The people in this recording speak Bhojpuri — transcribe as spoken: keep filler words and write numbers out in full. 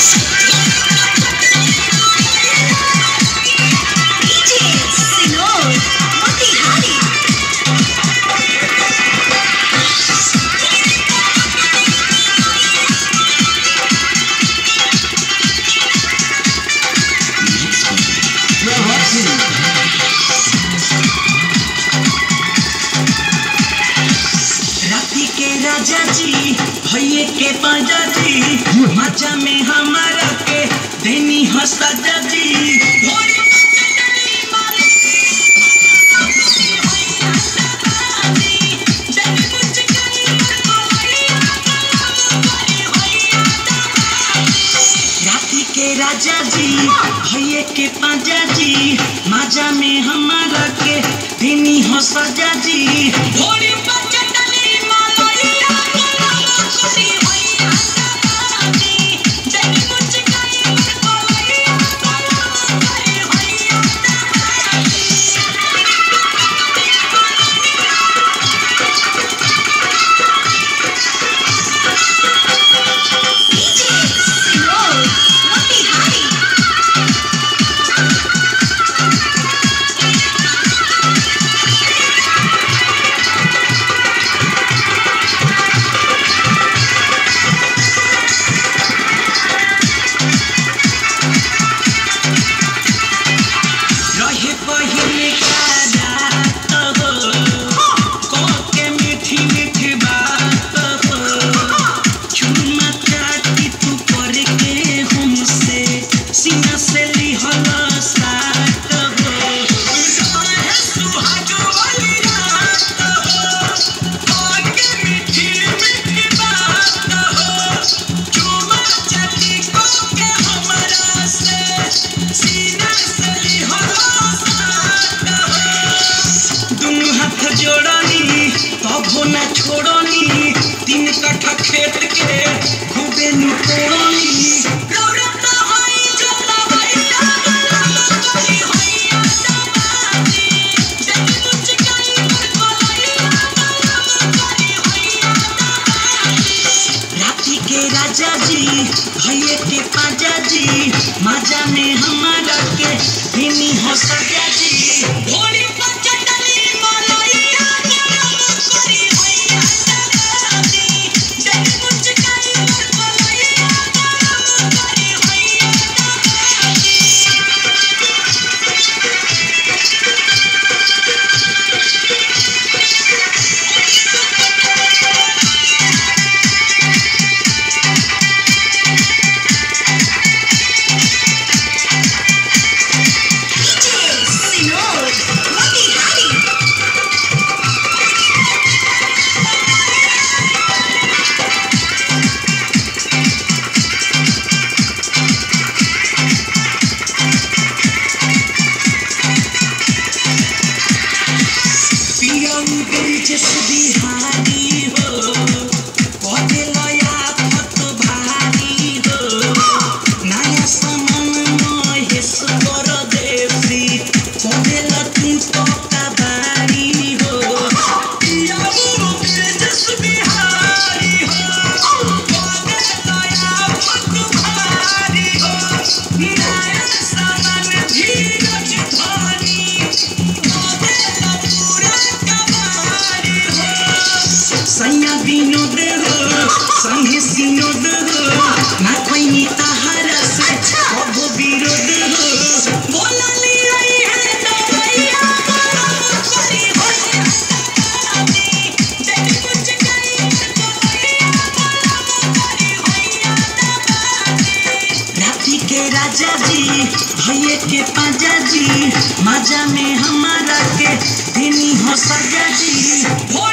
राजा जी भैये के पाजा जी मजा में हमारा के देनी हो सजा जी राती के राजा जी भैये के पाजा जी मजा में हमारा के देनी हो सजा जी ना छोड़नी तीन कट्ठा खेत के खूबे नुतोड़नी राती के राजा जी भैये के पाजा जी मजा में हमारा के धीमी हो सजा जी घोड़ी विनोद हो संगे सिनोद हो ना कोई नीता हरा से अब विरोध हो बोला ली आई है दवाइया करी हो देख कुछ कई दवाइया करी हो राती के राजा जी भैये के पाजा जी मजा में हमारा के धीमी हो सजा जी।